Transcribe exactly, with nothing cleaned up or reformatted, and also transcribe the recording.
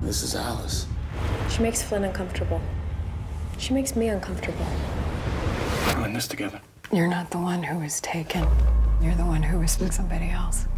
This is Alice. She makes Flynn uncomfortable. She makes me uncomfortable. We're in this together. You're not the one who was taken. You're the one who was with somebody else.